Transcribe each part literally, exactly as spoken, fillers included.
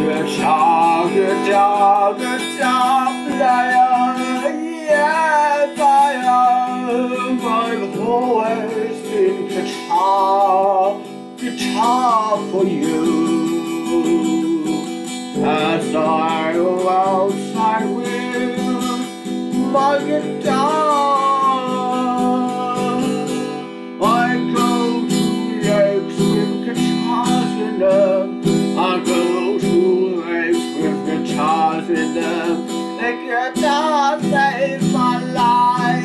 Guitar, guitar, guitar player, yes I am. I've always been guitar, guitar for you. As I go outside with my guitar, I go to lakes with guitars in them. I go to lakes with guitars in them. The guitar saved my life.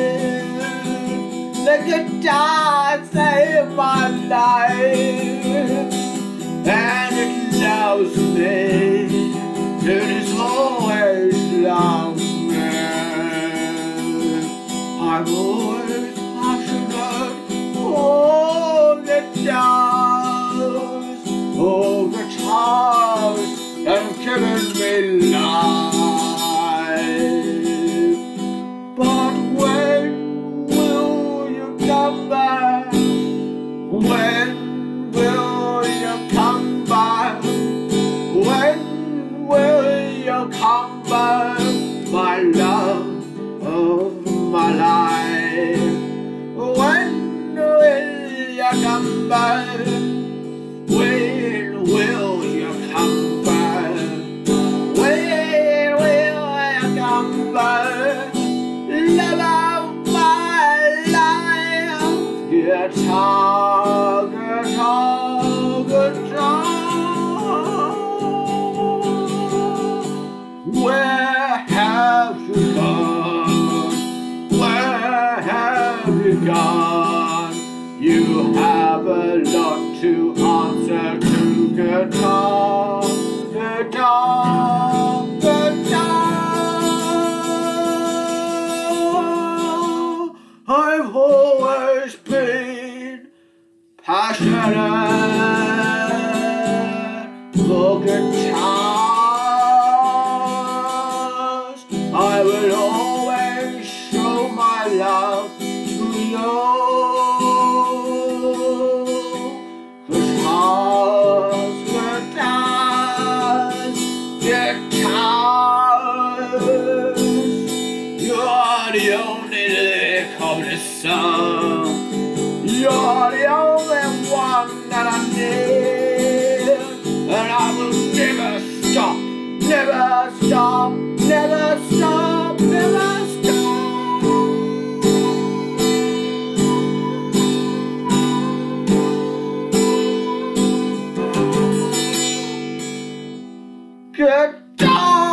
The guitar saved my life. And it loves me. It is always loves me. I'm always passionate for guitars. Oh, guitars that have given me life. But when will you come back? When will you come back? When will you come back? My love of my life. When will you come back? When will you come back? When will you come back? Love of my life. Guitar, guitar, guitar. Where have you gone? Where have you gone? You have a lot to answer to, guitar, guitar, guitar. I've always been passionate for guitars. I will always show my love to you. You're the only lick of the sun. You're the only one that I need. And I will never stop, never stop, never stop, never stop. Guitar.